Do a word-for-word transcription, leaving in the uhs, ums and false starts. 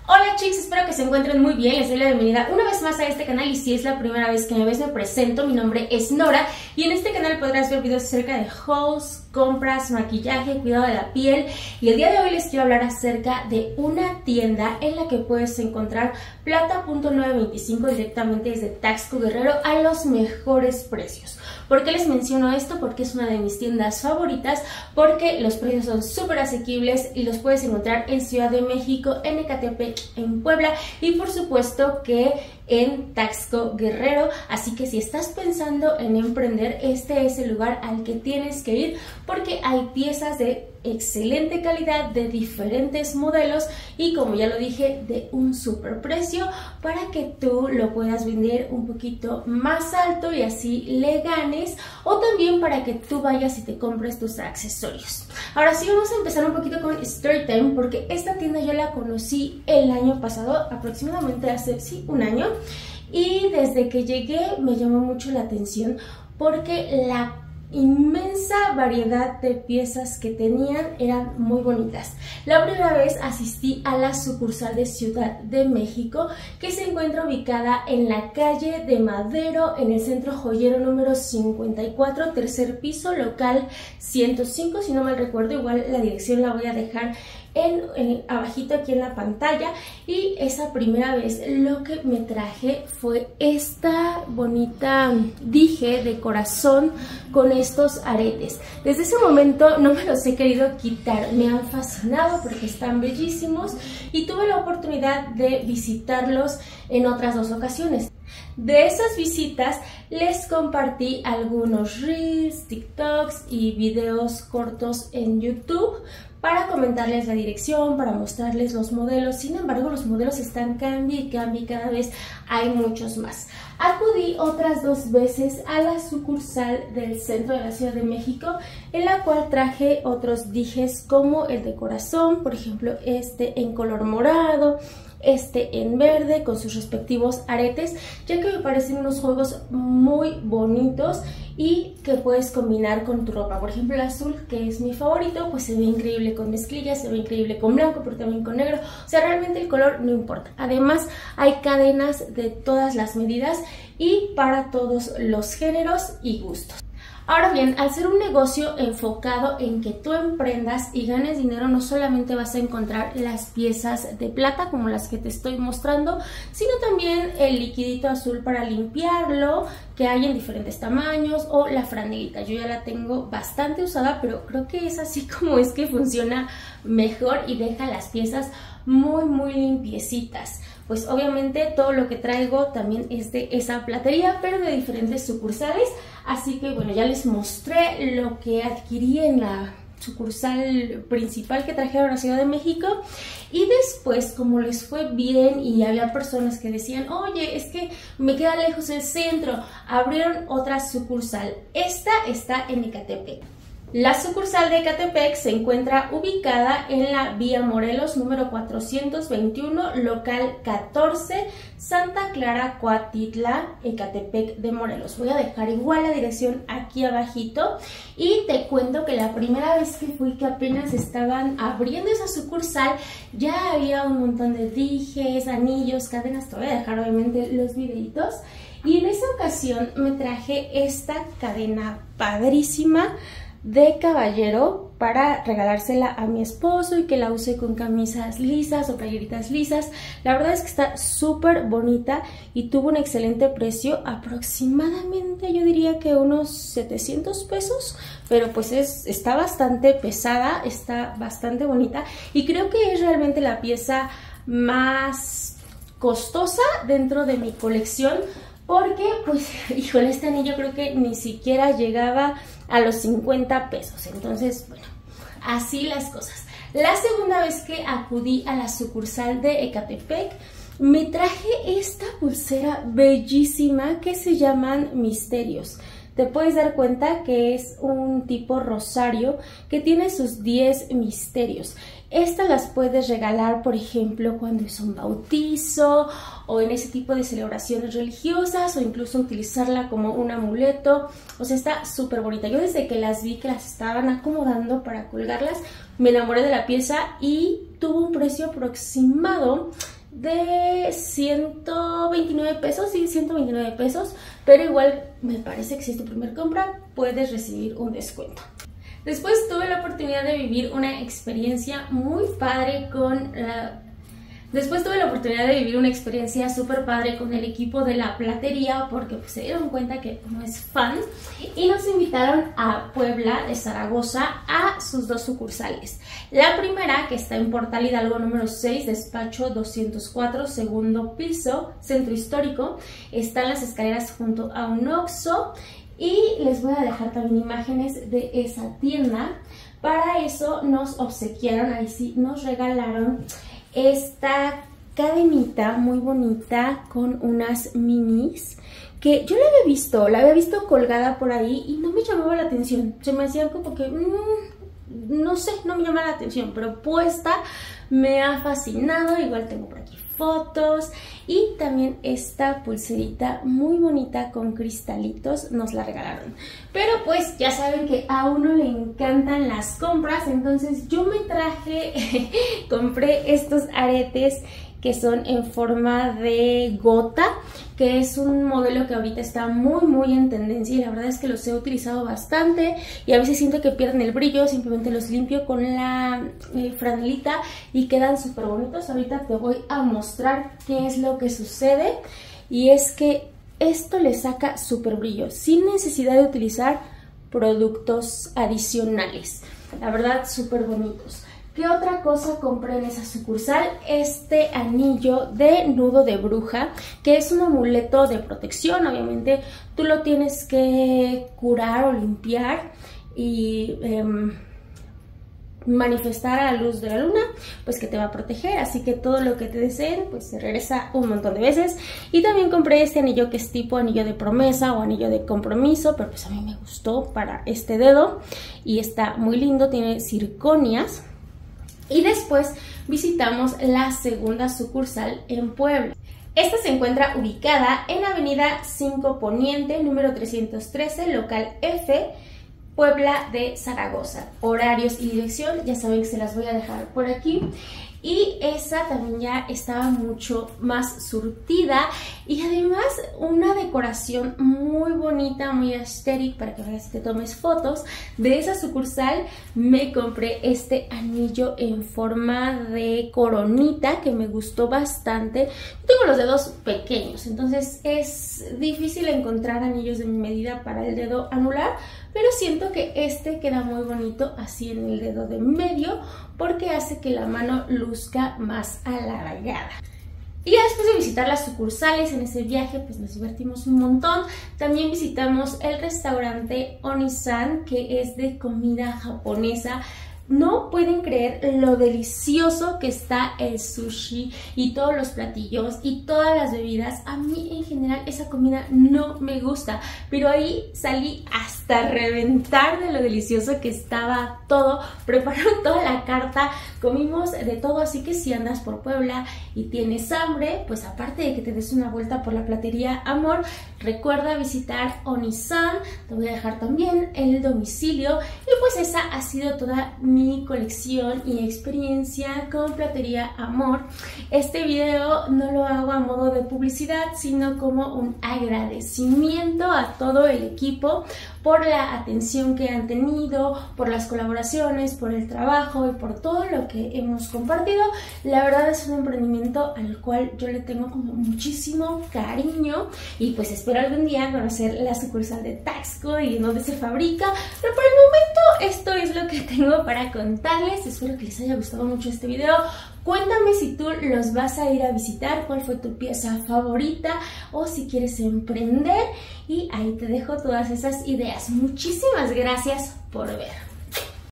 Hola chicos, espero que se encuentren muy bien, les doy la bienvenida una vez más a este canal y si es la primera vez que me ves me presento, mi nombre es Nora y en este canal podrás ver videos acerca de hauls, compras, maquillaje, cuidado de la piel y el día de hoy les quiero hablar acerca de una tienda en la que puedes encontrar plata punto novecientos veinticinco directamente desde Taxco Guerrero a los mejores precios. ¿Por qué les menciono esto? Porque es una de mis tiendas favoritas, porque los precios son súper asequibles y los puedes encontrar en Ciudad de México, en Ecatepec, en Puebla y por supuesto que en Taxco Guerrero. Así que si estás pensando en emprender, este es el lugar al que tienes que ir porque hay piezas de excelente calidad, de diferentes modelos y como ya lo dije, de un super precio para que tú lo puedas vender un poquito más alto y así le ganes, o también para que tú vayas y te compres tus accesorios. Ahora sí, vamos a empezar un poquito con Story Time porque esta tienda yo la conocí el año pasado, aproximadamente hace sí, un año, y desde que llegué me llamó mucho la atención porque la inmensa variedad de piezas que tenían eran muy bonitas. La primera vez asistí a la sucursal de Ciudad de México, que se encuentra ubicada en la calle de Madero, en el centro joyero número cincuenta y cuatro, tercer piso, local ciento cinco, si no mal recuerdo. Igual la dirección la voy a dejar En, en abajito aquí en la pantalla. Y esa primera vez lo que me traje fue esta bonita dije de corazón con estos aretes. Desde ese momento no me los he querido quitar, me han fascinado porque están bellísimos y tuve la oportunidad de visitarlos en otras dos ocasiones. De esas visitas les compartí algunos reels, TikToks y videos cortos en YouTube para comentarles la dirección, para mostrarles los modelos. Sin embargo, los modelos están cambia y cambia y cada vez hay muchos más. Acudí otras dos veces a la sucursal del centro de la Ciudad de México, en la cual traje otros dijes como el de corazón, por ejemplo este en color morado, este en verde con sus respectivos aretes, ya que me parecen unos juegos muy bonitos y que puedes combinar con tu ropa. Por ejemplo el azul, que es mi favorito, pues se ve increíble con mezclilla, se ve increíble con blanco, pero también con negro. O sea, realmente el color no importa. Además hay cadenas de todas las medidas y para todos los géneros y gustos. Ahora bien, al ser un negocio enfocado en que tú emprendas y ganes dinero, no solamente vas a encontrar las piezas de plata como las que te estoy mostrando, sino también el liquidito azul para limpiarlo, que hay en diferentes tamaños, o la franelita. Yo ya la tengo bastante usada, pero creo que es así como es que funciona mejor y deja las piezas muy muy limpiecitas. Pues obviamente todo lo que traigo también es de esa platería, pero de diferentes sucursales. Así que bueno, ya les mostré lo que adquirí en la sucursal principal que trajeron a la Ciudad de México. Y después, como les fue bien y había personas que decían, oye, es que me queda lejos el centro, abrieron otra sucursal. Esta está en Ecatepec. La sucursal de Ecatepec se encuentra ubicada en la vía Morelos número cuatrocientos veintiuno, local catorce, Santa Clara, Cuatitla, Ecatepec de Morelos. Voy a dejar igual la dirección aquí abajito y te cuento que la primera vez que fui, que apenas estaban abriendo esa sucursal, ya había un montón de dijes, anillos, cadenas. Te voy a dejar obviamente los videitos. Y en esa ocasión me traje esta cadena padrísima de caballero para regalársela a mi esposo y que la use con camisas lisas o playeritas lisas. La verdad es que está súper bonita y tuvo un excelente precio, aproximadamente yo diría que unos setecientos pesos, pero pues es, está bastante pesada, está bastante bonita y creo que es realmente la pieza más costosa dentro de mi colección. Porque, pues, híjole, este anillo creo que ni siquiera llegaba a los cincuenta pesos. Entonces, bueno, así las cosas. La segunda vez que acudí a la sucursal de Ecatepec, me traje esta pulsera bellísima que se llaman misterios. Te puedes dar cuenta que es un tipo rosario que tiene sus diez misterios. Estas las puedes regalar, por ejemplo, cuando es un bautizo o en ese tipo de celebraciones religiosas, o incluso utilizarla como un amuleto. O sea, está súper bonita. Yo desde que las vi que las estaban acomodando para colgarlas, me enamoré de la pieza y tuvo un precio aproximado de ciento veintinueve pesos, sí, ciento veintinueve pesos, pero igual me parece que si es tu primer compra puedes recibir un descuento. Después tuve la oportunidad de vivir una experiencia muy padre con la... Después tuve la oportunidad de vivir una experiencia súper padre con el equipo de la platería porque pues, se dieron cuenta que uno es fan y nos invitaron a Puebla de Zaragoza a sus dos sucursales. La primera, que está en Portal Hidalgo número seis, despacho doscientos cuatro, segundo piso, centro histórico, está en las escaleras junto a un Oxxo y les voy a dejar también imágenes de esa tienda. Para eso nos obsequiaron, ahí sí, nos regalaron esta cadenita muy bonita con unas minis que yo la había visto, la había visto colgada por ahí y no me llamaba la atención. Se me hacía como que, mmm, no sé, no me llama la atención, pero puesta me ha fascinado. Igual tengo por aquí fotos y también esta pulserita muy bonita con cristalitos nos la regalaron. Pero pues ya saben que a uno le encantan las compras, entonces yo me traje, compré estos aretes que son en forma de gota, que es un modelo que ahorita está muy muy en tendencia y la verdad es que los he utilizado bastante y a veces siento que pierden el brillo, simplemente los limpio con la eh, franelita y quedan súper bonitos. Ahorita te voy a mostrar qué es lo que sucede y es que esto le saca súper brillo sin necesidad de utilizar productos adicionales, la verdad súper bonitos. ¿Qué otra cosa compré en esa sucursal? Este anillo de nudo de bruja, que es un amuleto de protección. Obviamente tú lo tienes que curar o limpiar y eh, manifestar a la luz de la luna, pues que te va a proteger. Así que todo lo que te deseen, pues se regresa un montón de veces. Y también compré este anillo que es tipo anillo de promesa o anillo de compromiso, pero pues a mí me gustó para este dedo y está muy lindo, tiene circonias. Y después visitamos la segunda sucursal en Puebla. Esta se encuentra ubicada en Avenida cinco Poniente, número trescientos trece, local F, Puebla de Zaragoza. Horarios y dirección, ya saben que se las voy a dejar por aquí. Y esa también ya estaba mucho más surtida y además una decoración muy bonita, muy aesthetic para que veas y te tomes fotos. De esa sucursal me compré este anillo en forma de coronita que me gustó bastante. Tengo los dedos pequeños, entonces es difícil encontrar anillos de mi medida para el dedo anular, pero siento que este queda muy bonito así en el dedo de medio porque hace que la mano luzca más alargada. Y ya después de visitar las sucursales en ese viaje, pues nos divertimos un montón. También visitamos el restaurante Onisan, que es de comida japonesa. No pueden creer lo delicioso que está el sushi y todos los platillos y todas las bebidas. A mí en general esa comida no me gusta, pero ahí salí hasta reventar de lo delicioso que estaba todo. Prepararon toda la carta, comimos de todo, así que si andas por Puebla y tienes hambre, pues aparte de que te des una vuelta por la platería Amor, recuerda visitar Onisan. Te voy a dejar también el domicilio y pues esa ha sido toda mi colección y experiencia con Platería Amor. Este video no lo hago a modo de publicidad, sino como un agradecimiento a todo el equipo por la atención que han tenido, por las colaboraciones, por el trabajo y por todo lo que hemos compartido. La verdad es un emprendimiento al cual yo le tengo como muchísimo cariño y pues espero algún día conocer la sucursal de Taxco y donde se fabrica, pero por el momento esto es lo que tengo para contarles. Espero que les haya gustado mucho este video. Cuéntame si tú los vas a ir a visitar, cuál fue tu pieza favorita o si quieres emprender, y ahí te dejo todas esas ideas. Muchísimas gracias por ver.